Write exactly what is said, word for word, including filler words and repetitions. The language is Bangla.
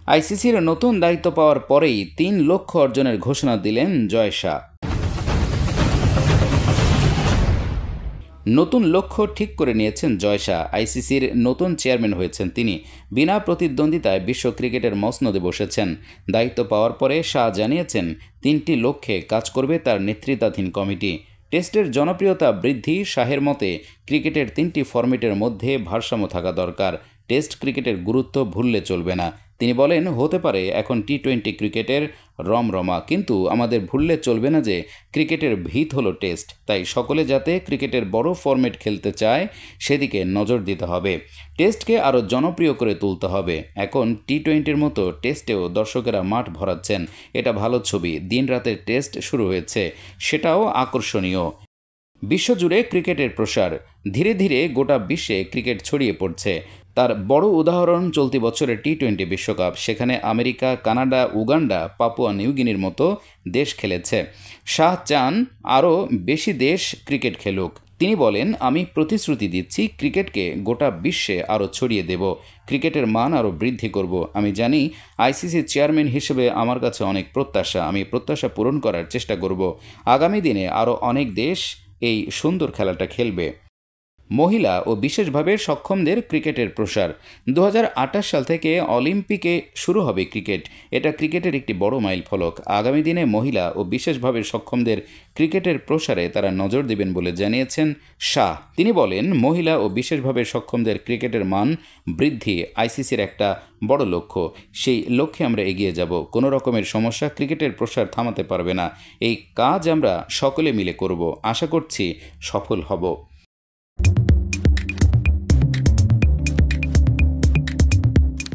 আইসিসির নতুন দায়িত্ব পাওয়ার পরেই তিন লক্ষ্য অর্জনের ঘোষণা দিলেন জয় শাহ। নতুন লক্ষ্য ঠিক করে নিয়েছেন জয় শাহ। আইসিসির নতুন চেয়ারম্যান হয়েছেন তিনি। বিনা প্রতিদ্বন্দ্বিতায় বিশ্ব ক্রিকেটের মসনদে বসেছেন। দায়িত্ব পাওয়ার পরে শাহ জানিয়েছেন তিনটি লক্ষ্যে কাজ করবে তার নেতৃত্বাধীন কমিটি। টেস্টের জনপ্রিয়তা বৃদ্ধি। শাহের মতে ক্রিকেটের তিনটি ফরম্যাটের মধ্যে ভারসাম্য থাকা দরকার। টেস্ট ক্রিকেটের গুরুত্ব ভুললে চলবে না। তিনি বলেন, হতে পারে এখন টি টোয়েন্টি ক্রিকেটের রমরমা, কিন্তু আমাদের ভুললে চলবে না যে ক্রিকেটের ভিত হলো টেস্ট। তাই সকলে যাতে ক্রিকেটের বড় ফরম্যাট খেলতে চায় সেদিকে নজর দিতে হবে। টেস্টকে আরও জনপ্রিয় করে তুলতে হবে। এখন টি টোয়েন্টির মতো টেস্টেও দর্শকেরা মাঠ ভরাচ্ছেন। এটা ভালো ছবি। দিন রাতের টেস্ট শুরু হয়েছে, সেটাও আকর্ষণীয়। বিশ্বজুড়ে ক্রিকেটের প্রসার। ধীরে ধীরে গোটা বিশ্বে ক্রিকেট ছড়িয়ে পড়ছে। তার বড় উদাহরণ চলতি বছরের টি টোয়েন্টি বিশ্বকাপ। সেখানে আমেরিকা, কানাডা, উগান্ডা, পাপুয়া নিউগিনির মতো দেশ খেলেছে। শাহ চান আরও বেশি দেশ ক্রিকেট খেলুক। তিনি বলেন, আমি প্রতিশ্রুতি দিচ্ছি ক্রিকেটকে গোটা বিশ্বে আরও ছড়িয়ে দেব। ক্রিকেটের মান আরও বৃদ্ধি করব। আমি জানি আইসিসি চেয়ারম্যান হিসেবে আমার কাছে অনেক প্রত্যাশা। আমি প্রত্যাশা পূরণ করার চেষ্টা করব। আগামী দিনে আরও অনেক দেশ এই সুন্দর খেলাটা খেলবে। মহিলা ও বিশেষভাবে সক্ষমদের ক্রিকেটের প্রসার। দু হাজার আঠাশ সাল থেকে অলিম্পিকে শুরু হবে ক্রিকেট। এটা ক্রিকেটের একটি বড় মাইল ফলক। আগামী দিনে মহিলা ও বিশেষভাবে সক্ষমদের ক্রিকেটের প্রসারে তারা নজর দেবেন বলে জানিয়েছেন শাহ। তিনি বলেন, মহিলা ও বিশেষভাবে সক্ষমদের ক্রিকেটের মান বৃদ্ধি আইসিসির একটা বড় লক্ষ্য। সেই লক্ষ্যে আমরা এগিয়ে যাব। কোনো রকমের সমস্যা ক্রিকেটের প্রসার থামাতে পারবে না। এই কাজ আমরা সকলে মিলে করব। আশা করছি সফল হব।